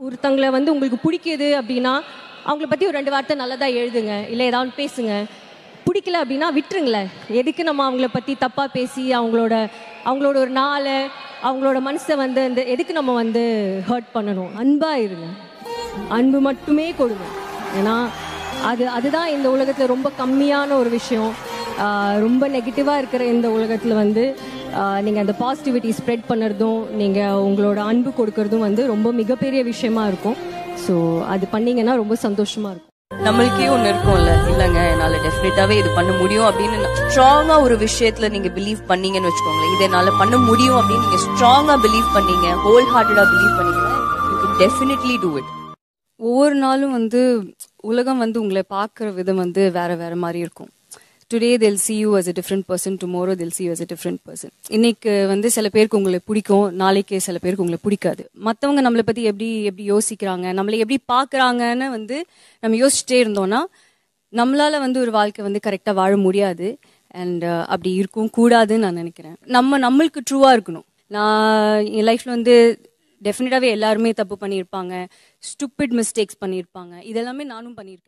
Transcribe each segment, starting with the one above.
ஒருத்தங்களை வந்து உங்களுக்கு பிடிக்குது அப்படின்னா அவங்கள பற்றி ஒரு 2 வார்த்தை நல்லதாக எழுதுங்க, இல்லை ஏதாவது பேசுங்க. பிடிக்கல அப்படின்னா விட்டுருங்களேன். எதுக்கு நம்ம அவங்கள பற்றி தப்பாக பேசி அவங்களோட ஒரு நாளை, அவங்களோட மனசை வந்து எதுக்கு நம்ம வந்து ஹர்ட் பண்ணணும்? அன்பாக இருங்க, அன்பு மட்டுமே கொடுங்க. ஏன்னா அதுதான் இந்த உலகத்தில் ரொம்ப கம்மியான ஒரு விஷயம். ரொம்ப நெகட்டிவாக இருக்கிற இந்த உலகத்தில் வந்து நீங்கள் அந்த பாசிட்டிவிட்டி ஸ்ப்ரெட் பண்ணுறதும் நீங்கள் உங்களோட அன்பு கொடுக்கறதும் வந்து ரொம்ப மிகப்பெரிய விஷயமா இருக்கும். ஸோ அது பண்ணிங்கன்னா ரொம்ப சந்தோஷமாக இருக்கும். நம்மளுக்கே ஒன்று இருக்கும்ல, இல்லைங்க என்னால் டெஃபினட்டாகவே இது பண்ண முடியும் அப்படின்னு ஸ்ட்ராங்காக ஒரு விஷயத்தில் நீங்கள் பிலீவ் பண்ணீங்கன்னு வச்சுக்கோங்களேன். இதை என்னால் பண்ண முடியும் அப்படின்னு நீங்கள் ஸ்ட்ராங்காக பிலீவ் பண்ணீங்க, ஹோல் ஹார்ட்டடாக பிலீவ் பண்ணீங்கன்னா you can definitely do it. ஒவ்வொரு நாளும் வந்து உலகம் வந்து உங்களை பார்க்குற விதம் வந்து வேறு மாதிரி இருக்கும். Today they'll see you as a different person, tomorrow they'll see you as a different person. இன்னைக்கு வந்து சில பேருக்கு உங்களை பிடிக்கும், நாளைக்கு சில பேருக்கு உங்களை பிடிக்காது. மற்றவங்க நம்மளை பற்றி எப்படி யோசிக்கிறாங்க, நம்மளை எப்படி பார்க்குறாங்கன்னு வந்து நம்ம யோசிச்சுட்டே இருந்தோம்னா நம்மளால் வந்து ஒரு வாழ்க்கை வந்து கரெக்டாக வாழ முடியாது. அண்ட் அப்படி இருக்கும் கூடாதுன்னு நான் நினைக்கிறேன். நம்மளுக்கு ட்ரூவாக இருக்கணும். நான் என் லைஃப்பில் வந்து டெஃபினட்டாகவே எல்லாருமே தப்பு பண்ணியிருப்பாங்க, ஸ்டூபிட் மிஸ்டேக்ஸ் பண்ணியிருப்பாங்க. இதெல்லாமே நானும் பண்ணியிருக்கேன்.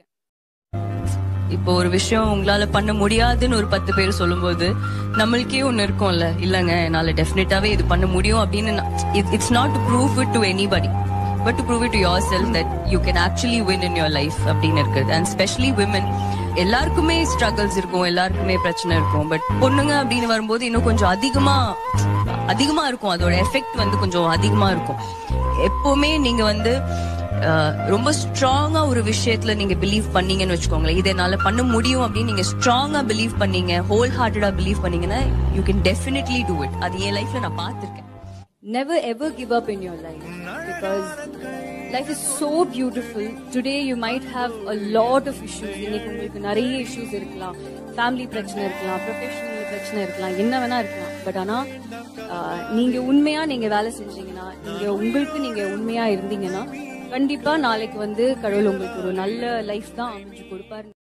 இப்போ ஒரு விஷயம் உங்களால பண்ண முடியாதுன்னு ஒரு 10 பேர் சொல்லும்போது நம்மளுக்கே ஒன்று இருக்கும்ல, இல்லைங்க என்னால் டெஃபினட்டாகவே இது பண்ண முடியும் அப்படின்னு. It's not to prove it to anybody, but to prove it to yourself that you can actually win in your life அப்படின்னு இருக்குது. அண்ட் ஸ்பெஷலி விமன், எல்லாருக்குமே ஸ்ட்ரகிள்ஸ் இருக்கும், எல்லாருக்குமே பிரச்சனை இருக்கும். பட் பொண்ணுங்க அப்படின்னு வரும்போது இன்னும் கொஞ்சம் அதிகமா இருக்கும், அதோட எஃபெக்ட் வந்து கொஞ்சம் அதிகமா இருக்கும். எப்பவுமே நீங்க வந்து ரொம்ப ஸ்ட்ராங்கா ஒரு விஷயத்துல நீங்க பிலீவ் பண்ணீங்கன்னு வச்சுக்கோங்களேன், இதை என்னால பண்ண முடியும் அப்படின்னு நீங்க ஸ்ட்ராங்கா பிலீவ் பண்ணீங்க, ஹோல் ஹார்ட்டடா பிலீவ் பண்ணீங்கன்னா you can definitely do it. அது என் லைஃப்ல நான் பார்த்திருக்கேன். Never ever give up in your life, because life is so beautiful. Today you might have a lot of issues. இன்னைக்கு உங்களுக்கு நிறைய issues இருக்கலாம், ஃபேமிலி பிரச்சனை இருக்கலாம், ப்ரொஃபஷனல் பிரச்சனை இருக்கலாம், என்ன வேணா இருக்கலாம். பட் ஆனா நீங்க உண்மையா வேலை செஞ்சீங்கன்னா, நீங்க உண்மையா இருந்தீங்கன்னா கண்டிப்பா நாளைக்கு வந்து கடவுள் உங்களுக்கு ஒரு நல்ல லைஃப் தான் அமைச்சு கொடுப்பாரு.